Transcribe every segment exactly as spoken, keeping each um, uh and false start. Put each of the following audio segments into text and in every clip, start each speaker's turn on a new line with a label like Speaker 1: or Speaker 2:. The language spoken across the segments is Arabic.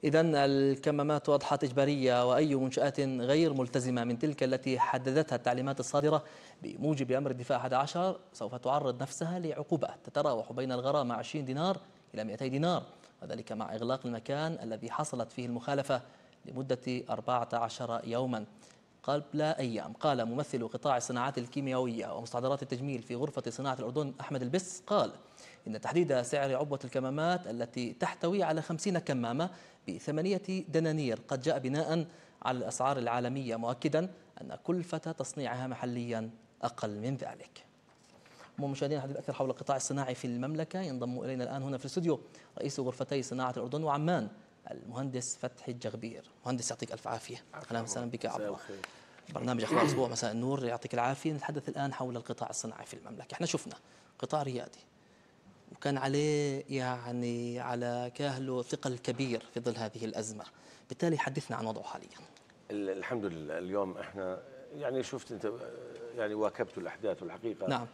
Speaker 1: إذن الكمامات أضحت إجبارية، وأي منشآت غير ملتزمة من تلك التي حددتها التعليمات الصادرة بموجب أمر الدفاع أحد عشر سوف تعرض نفسها لعقوبات تتراوح بين الغرامة عشرين دينار إلى مئتي دينار، وذلك مع إغلاق المكان الذي حصلت فيه المخالفة لمدة أربعة عشر يوما. قبل أيام قال ممثل قطاع الصناعات الكيميائية ومستحضرات التجميل في غرفة صناعة الأردن أحمد البس قال إن تحديد سعر عبوة الكمامات التي تحتوي على خمسين كمامة بثمانية دنانير قد جاء بناء على الأسعار العالمية، مؤكدا أن كلفة تصنيعها محليا أقل من ذلك. مشاهدينا الحديث أكثر حول القطاع الصناعي في المملكة ينضم إلينا الآن هنا في الاستوديو رئيس غرفتي صناعة الأردن وعمان المهندس فتحي الجغبير. مهندس يعطيك ألف عافية. أهلا وسهلا بك عبر برنامج أخبار الأسبوع مساء النور. يعطيك العافية. نتحدث الآن حول القطاع الصناعي في المملكة. احنا شفنا قطاع ريادي وكان عليه يعني على كاهله ثقل كبير في ظل هذه الأزمة، بالتالي حدثنا عن وضعه حاليا.
Speaker 2: الحمد لله اليوم احنا يعني شفت انت يعني واكبت الأحداث والحقيقة.
Speaker 1: نعم.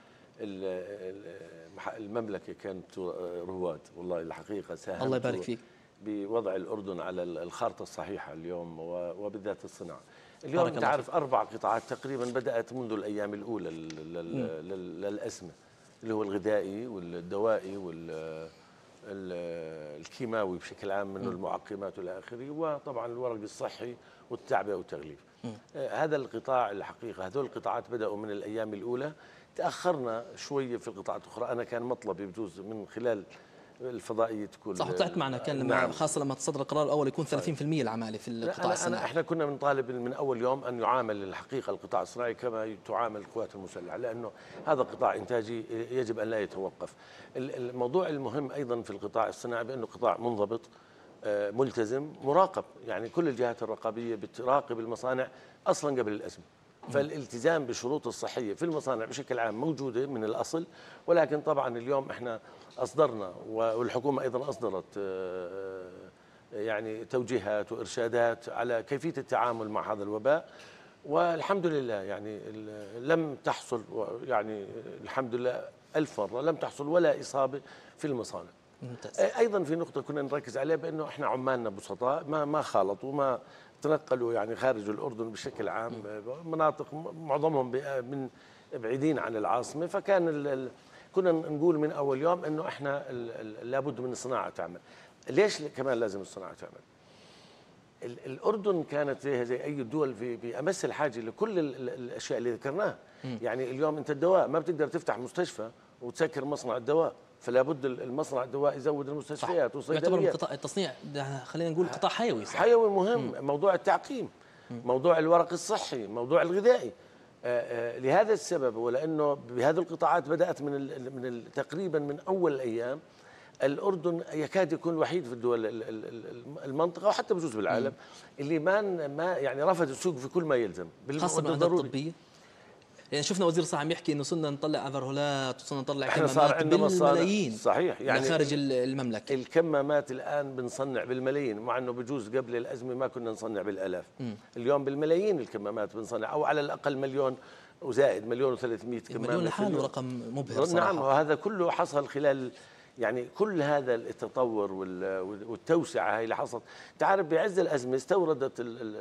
Speaker 2: المملكة كانت رواد والله الحقيقة ساهمت
Speaker 1: الله يبارك فيك
Speaker 2: بوضع الأردن على الخارطة الصحيحة اليوم وبالذات الصناعة. اليوم انت عارف أربع قطاعات تقريبا بدأت منذ الأيام الأولى للأزمة، اللي هو الغذائي والدوائي والكيماوي بشكل عام منه المعقمات والى اخره، وطبعا الورق الصحي والتعبئه والتغليف. هذا القطاع الحقيقه هذول القطاعات بداوا من الايام الاولى، تاخرنا شويه في القطاعات الاخرى. انا كان مطلبي بجوز من خلال الفضائيه تكون
Speaker 1: صح، طلعت معنا كان لما نعم. خاصه لما تصدر القرار الاول يكون ثلاثين بالمئة العماله في القطاع الصناعي.
Speaker 2: احنا كنا بنطالب من اول يوم ان يعامل الحقيقه القطاع الصناعي كما تعامل القوات المسلحه، لانه هذا قطاع انتاجي يجب ان لا يتوقف. الموضوع المهم ايضا في القطاع الصناعي بانه قطاع منضبط ملتزم مراقب، يعني كل الجهات الرقابيه بتراقب المصانع اصلا قبل الازمه. فالالتزام بالشروط الصحيه في المصانع بشكل عام موجوده من الاصل، ولكن طبعا اليوم احنا اصدرنا والحكومه ايضا اصدرت يعني توجيهات وارشادات على كيفيه التعامل مع هذا الوباء، والحمد لله يعني لم تحصل يعني الحمد لله ألف مرة لم تحصل ولا إصابة في المصانع. ممتاز. أيضا في نقطة كنا نركز عليها بأنه احنا عمالنا بسطاء ما ما خالطوا ما تنقلوا يعني خارج الأردن بشكل عام، مناطق معظمهم من بعيدين عن العاصمة، فكان ال ال كنا نقول من أول يوم أنه احنا لابد من الصناعة تعمل. ليش كمان لازم الصناعة تعمل؟ الأردن كانت زي زي أي دول في بأمس الحاجة لكل الأشياء اللي ذكرناها. يعني اليوم أنت الدواء ما بتقدر تفتح مستشفى وتسكر مصنع الدواء، فلا بد المصنع الدواء يزود المستشفيات والصيدليات.
Speaker 1: يعتبر قطاع التصنيع خلينا نقول قطاع حيوي. صح؟
Speaker 2: حيوي مهم. مم. موضوع التعقيم، مم. موضوع الورق الصحي، موضوع الغذائي. آآ آآ لهذا السبب ولأنه بهذه القطاعات بدأت من ال من ال تقريبا من أول الأيام. الأردن يكاد يكون الوحيد في الدول المنطقة وحتى بجوز بالعالم اللي ما ما يعني رفض السوق في كل ما يلزم
Speaker 1: خاصة بالأدوات الطبية. يعني شفنا وزير الصحة عم يحكي انه صرنا نطلع افرهولات وصرنا نطلع كمامات بالملايين
Speaker 2: صحيح يعني
Speaker 1: خارج المملكة.
Speaker 2: الكمامات الآن بنصنع بالملايين، مع انه بجوز قبل الأزمة ما كنا نصنع بالالاف. م. اليوم بالملايين الكمامات بنصنع، او على الأقل مليون وزائد مليون وثلاثمئة كمامة.
Speaker 1: مليون لحاله رقم مبهر صراحة.
Speaker 2: نعم، وهذا كله حصل خلال يعني كل هذا التطور والتوسعه هاي اللي حصلت. تعرف بعز الازمه استوردت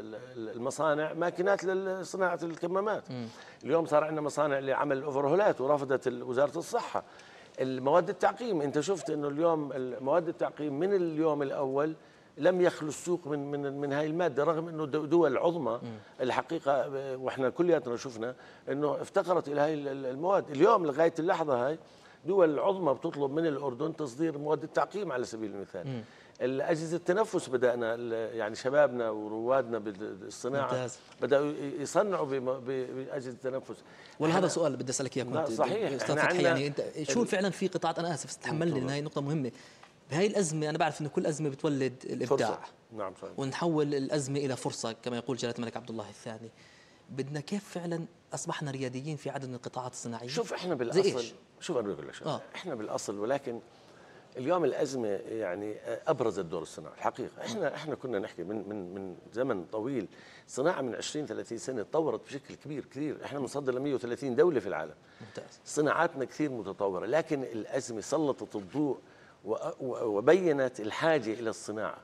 Speaker 2: المصانع ماكينات لصناعه الكمامات. م. اليوم صار عندنا مصانع لعمل الاوفرهولات ورفضت وزاره الصحه. المواد التعقيم انت شفت انه اليوم مواد التعقيم من اليوم الاول لم يخلو السوق من من من هاي الماده، رغم انه دول عظمى الحقيقه واحنا كلياتنا شفنا انه افتقرت الى هاي المواد. اليوم لغايه اللحظه هاي دول العظمى بتطلب من الأردن تصدير مواد التعقيم على سبيل المثال. الأجهزة التنفس بدأنا يعني شبابنا وروادنا بالصناعة ممتاز. بدأوا يصنعوا بأجهزة التنفس.
Speaker 1: ولا هذا سؤال بدي أسألك إياه كنت
Speaker 2: صحيح
Speaker 1: أستاذ فتحي، يعني أنت شو فعلا في قطاعات، أنا آسف تحمل لي لأن هي نقطة مهمة بهاي الأزمة. أنا بعرف إنه كل أزمة بتولد الإبداع.
Speaker 2: فرصة. نعم صحيح.
Speaker 1: ونحول الأزمة إلى فرصة كما يقول جلالة الملك عبد الله الثاني. بدنا كيف فعلا أصبحنا رياديين في عدد من القطاعات الصناعية؟
Speaker 2: شوف احنا بالأصل شوف أنا بقول لك آه. احنا بالأصل، ولكن اليوم الأزمة يعني أبرزت دور الصناعة الحقيقة. احنا احنا كنا نحكي من من من زمن طويل، صناعة من عشرين ثلاثين سنة تطورت بشكل كبير كثير. احنا بنصدر ل مئة وثلاثين دولة في العالم. ممتاز. صناعاتنا كثير متطورة، لكن الأزمة سلطت الضوء وبينت الحاجة إلى الصناعة.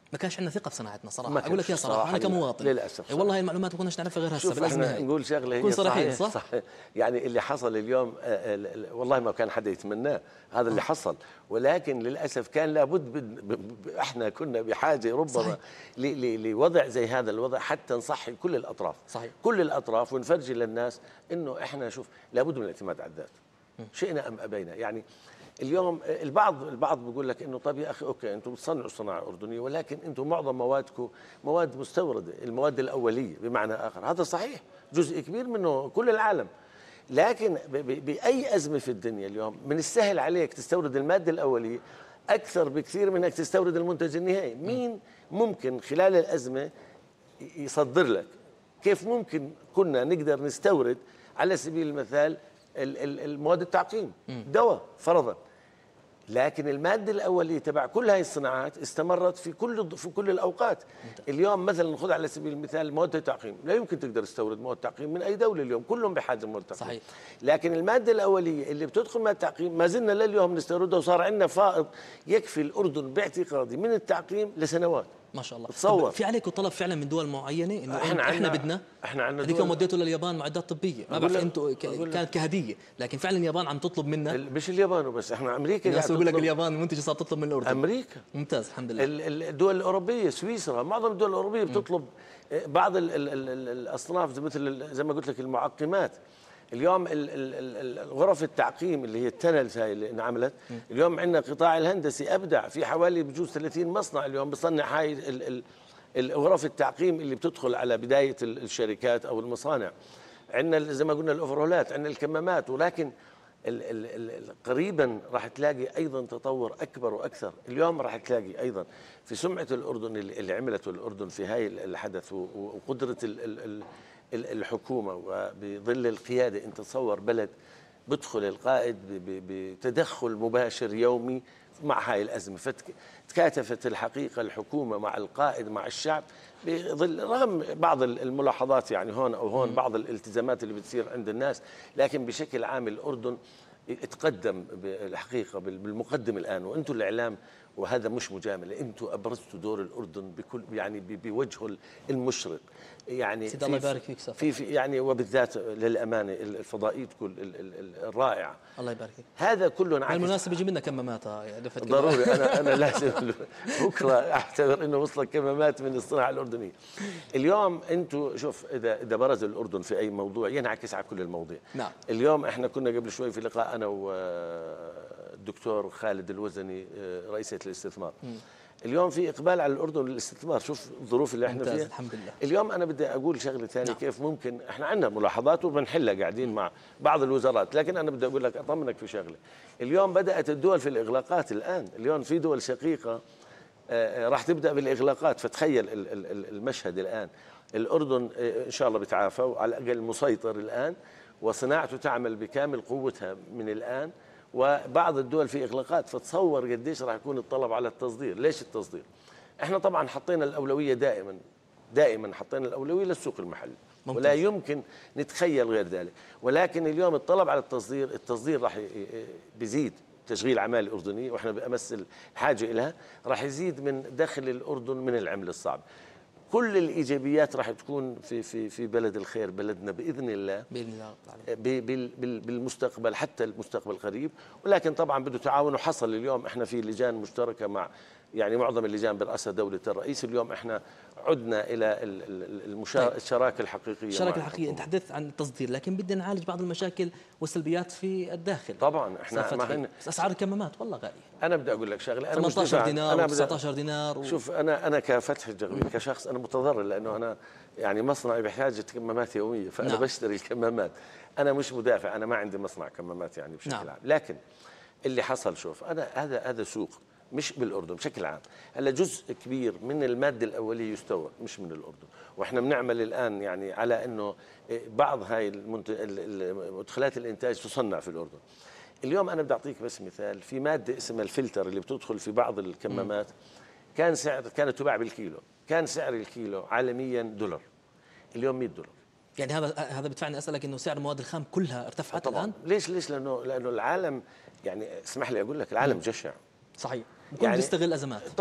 Speaker 1: ما كانش عندنا ثقه في صناعتنا صراحه،
Speaker 2: ما
Speaker 1: اقول لك يا صراحه انا كمواطن
Speaker 2: للاسف
Speaker 1: والله هاي المعلومات ما كناش نعرفها غير هسه بالازمه هاي.
Speaker 2: نقول شغله
Speaker 1: نكون
Speaker 2: هي
Speaker 1: صريحين
Speaker 2: صحيح,
Speaker 1: صح؟
Speaker 2: صحيح يعني اللي حصل اليوم آه، آه، والله ما كان حدا يتمناه هذا اللي حصل، ولكن للاسف كان لابد ب- ب- احنا كنا بحاجه ربما ل- ل- لوضع زي هذا الوضع حتى نصحي كل الاطراف.
Speaker 1: صحيح.
Speaker 2: كل الاطراف ونفرجي للناس انه احنا شوف لابد من الاعتماد على الذات شئنا ام ابينا. يعني اليوم البعض البعض بيقول لك انه طب يا اخي اوكي انتم بتصنعوا صناعه اردنيه ولكن انتم معظم موادكم مواد مستورده، المواد الاوليه بمعنى اخر، هذا صحيح جزء كبير منه كل العالم، لكن ب- ب- باي ازمه في الدنيا اليوم من السهل عليك تستورد الماده الاوليه اكثر بكثير من انك تستورد المنتج النهائي. مين ممكن خلال الازمه يصدر لك؟ كيف ممكن كنا نقدر نستورد على سبيل المثال ال- ال- المواد التعقيم دواء فرضا، لكن الماده الاوليه تبع كل هاي الصناعات استمرت في كل في كل الاوقات. اليوم مثلا خذ على سبيل المثال مواد التعقيم، لا يمكن تقدر تستورد مواد تعقيم من اي دوله اليوم، كلهم بحاجه لمواد تعقيم.
Speaker 1: صحيح.
Speaker 2: لكن الماده الاوليه اللي بتدخل مع التعقيم ما زلنا لليوم نستوردها، وصار عندنا فائض يكفي الاردن باعتقادي من التعقيم لسنوات.
Speaker 1: ما شاء الله.
Speaker 2: تصور.
Speaker 1: في عليكم طلب فعلا من دول معينه انه
Speaker 2: احنا
Speaker 1: احنا, احنا
Speaker 2: عنا
Speaker 1: بدنا
Speaker 2: احنا عندنا
Speaker 1: هذيك
Speaker 2: دول
Speaker 1: وديتوا لليابان معدات طبيه، ما
Speaker 2: أقول
Speaker 1: بعرف
Speaker 2: لك-
Speaker 1: انتم
Speaker 2: أقول لك.
Speaker 1: كانت كهديه، لكن فعلا اليابان عم تطلب منا.
Speaker 2: ال- مش اليابان وبس، احنا امريكا
Speaker 1: الناس
Speaker 2: قاعدة
Speaker 1: بقول لك
Speaker 2: تطلب-
Speaker 1: اليابان منتجه صارت تطلب من الاردن.
Speaker 2: امريكا
Speaker 1: ممتاز الحمد لله.
Speaker 2: ال- ال- الدول الاوروبيه سويسرا، معظم الدول الاوروبيه بتطلب بعض ال ال ال ال الاصناف زي مثل ال- زي ما قلت لك المعقمات. اليوم ال- ال- ال- ال- غرف التعقيم اللي هي التنلز هاي اللي انعملت، اليوم عندنا قطاع الهندسي ابدع في حوالي بجوز ثلاثين مصنع اليوم بصنع هاي ال- ال- الغرف التعقيم اللي بتدخل على بدايه ال- الشركات او المصانع. عندنا زي ما قلنا الاوفرولات، عندنا الكمامات، ولكن ال ال ال قريبا راح تلاقي ايضا تطور اكبر واكثر. اليوم راح تلاقي ايضا في سمعه الاردن اللي اللي عملته الاردن في هاي الحدث و- وقدره ال ال ال ال- الحكومه وبظل القياده. انت تصور بلد بدخل القائد ب- ب- بتدخل مباشر يومي مع هاي الازمه، فتكاتفت الحقيقه الحكومه مع القائد مع الشعب بظل رغم بعض الملاحظات يعني هون او هون بعض الالتزامات اللي بتصير عند الناس، لكن بشكل عام الاردن تقدم بالحقيقه بالمقدم الان، وانتم الاعلام وهذا مش مجامله، انتم ابرزتوا دور الاردن بكل يعني ب- بوجهه المشرق. يعني
Speaker 1: سيد الله يبارك فيك سفر.
Speaker 2: في في يعني وبالذات للامانه الفضائيتكم ال- ال- ال- الرائعه،
Speaker 1: الله يبارك فيك.
Speaker 2: هذا كله انعكس.
Speaker 1: بالمناسبه يجي منا كمامات ها دفت كده.
Speaker 2: ضروري انا انا لازم بكره اعتبر انه وصلت كمامات من الصناعه الاردنيه. اليوم انتم شوف اذا اذا برز الاردن في اي موضوع ينعكس على كل المواضيع.
Speaker 1: نعم.
Speaker 2: اليوم احنا كنا قبل شوي في لقاء انا والدكتور خالد الوزني رئيس الاستثمار. اليوم في اقبال على الاردن للاستثمار، شوف الظروف اللي احنا
Speaker 1: ممتاز
Speaker 2: فيها.
Speaker 1: الحمد لله.
Speaker 2: اليوم انا بدي اقول شغله ثانيه.
Speaker 1: نعم.
Speaker 2: كيف ممكن احنا عندنا ملاحظات وبنحلها قاعدين مع بعض الوزارات، لكن انا بدي اقول لك اطمنك في شغله. اليوم بدات الدول في الاغلاقات الان، اليوم في دول شقيقه آه، راح تبدا بالاغلاقات، فتخيل ال- ال- ال- المشهد الان. الاردن آه، ان شاء الله بتعافى وعلى الاقل مسيطر الان، وصناعته تعمل بكامل قوتها من الان، وبعض الدول في اغلاقات، فتصور قديش راح يكون الطلب على التصدير. ليش التصدير؟ احنا طبعا حطينا الاولويه دائما دائما حطينا الاولويه للسوق المحلي،
Speaker 1: ممتاز.
Speaker 2: ولا يمكن نتخيل غير ذلك، ولكن اليوم الطلب على التصدير، التصدير راح ي- ي- بيزيد تشغيل عماله اردنيه واحنا بامس الحاجه لها، راح يزيد من دخل الاردن من العمله الصعبه. كل الايجابيات راح تكون في في في بلد الخير، بلدنا باذن الله،
Speaker 1: باذن الله رب العالمين.
Speaker 2: ب- بال- بال- بالمستقبل حتى المستقبل القريب، ولكن طبعا بده تعاون. وحصل اليوم احنا في لجان مشتركه مع يعني معظم اللجان برأسها دولة الرئيس. اليوم احنا عدنا الى ال- ال- المشا-
Speaker 1: طيب.
Speaker 2: الشراكه الحقيقيه.
Speaker 1: الشراكه
Speaker 2: مع
Speaker 1: الحقيقيه، انت
Speaker 2: الحكومة.
Speaker 1: تحدثت عن التصدير، لكن بدنا نعالج بعض المشاكل والسلبيات في الداخل.
Speaker 2: طبعا احنا
Speaker 1: صار
Speaker 2: ما
Speaker 1: فتحي.
Speaker 2: هن-
Speaker 1: بس اسعار الكمامات والله غاليه،
Speaker 2: انا بدي اقول لك شغله، انا مش
Speaker 1: ثمانية عشر
Speaker 2: دفاع.
Speaker 1: دينار
Speaker 2: أنا بدي-
Speaker 1: و19 دينار و...
Speaker 2: شوف انا انا كفتح الجغبي كشخص انا متضرر، لانه انا يعني مصنعي بحاجه كمامات يوميه، فانا
Speaker 1: نعم.
Speaker 2: بشتري الكمامات. انا مش مدافع، انا ما عندي مصنع كمامات يعني بشكل
Speaker 1: نعم.
Speaker 2: عام، لكن اللي حصل شوف انا هذا هذا سوق مش بالاردن بشكل عام. هلا جزء كبير من الماده الاوليه يستورد مش من الاردن، واحنا بنعمل الان يعني على انه بعض هاي المنت- المدخلات الانتاج تصنع في الاردن. اليوم انا بدي اعطيك بس مثال، في ماده اسمها الفلتر اللي بتدخل في بعض الكمامات، كان سعر كانت تباع بالكيلو، كان سعر الكيلو عالميا دولار، اليوم مئة دولار.
Speaker 1: يعني هذا هذا بدفعني اسالك انه سعر المواد الخام كلها ارتفعت
Speaker 2: طبعا
Speaker 1: الان.
Speaker 2: ليش ليش لانه لانه العالم يعني اسمح لي اقول لك العالم جشع.
Speaker 1: صحيح، بكون يعني بيستغل ازمات.
Speaker 2: طبعا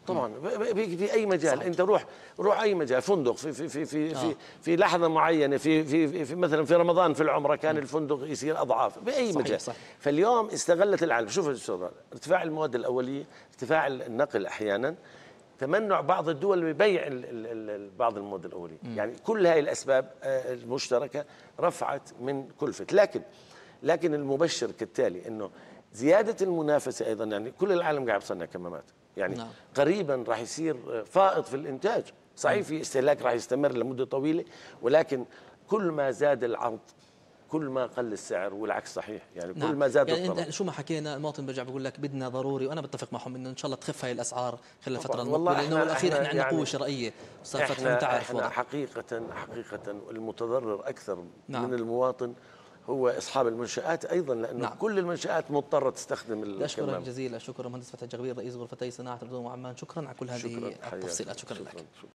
Speaker 2: طبعا في اي مجال صحيح. انت روح روح اي مجال، فندق في في في في آه. في, في لحظه معينه في, في في مثلا في رمضان في العمره كان م. الفندق يصير اضعاف باي صحيح مجال صحيح. فاليوم استغلت العالم. شوف ارتفاع المواد الاوليه، ارتفاع النقل احيانا، تمنع بعض الدول ببيع بعض المواد الاوليه، م. يعني كل هاي الاسباب المشتركه رفعت من كلفه. لكن لكن المبشر كالتالي انه زياده المنافسه ايضا، يعني كل العالم قاعد يصنع كمامات، يعني نعم. قريبا راح يصير فائض في الانتاج، صحيح في استهلاك راح يستمر لمده طويله، ولكن كل ما زاد العرض كل ما قل السعر، والعكس صحيح، يعني كل نعم. ما زاد
Speaker 1: يعني
Speaker 2: الطلب.
Speaker 1: شو ما حكينا المواطن بيرجع بيقول لك بدنا ضروري، وانا بتفق معهم انه ان شاء الله تخف هاي الاسعار خلال الفتره المقبله، لانه بالاخير احنا عندنا يعني قوه شرائيه استاذ فتحي انت عارف
Speaker 2: احنا حقيقه حقيقه المتضرر اكثر نعم. من المواطن هو اصحاب المنشات ايضا، لانه نعم. كل المنشات مضطره تستخدم الكمام.
Speaker 1: اشكرك جزيل الشكر مهندس فتحي الجغبير رئيس غرفتي صناعه الاردن وعمان، شكرا على كل هذه التفصيلات. شكرا, شكرا لك.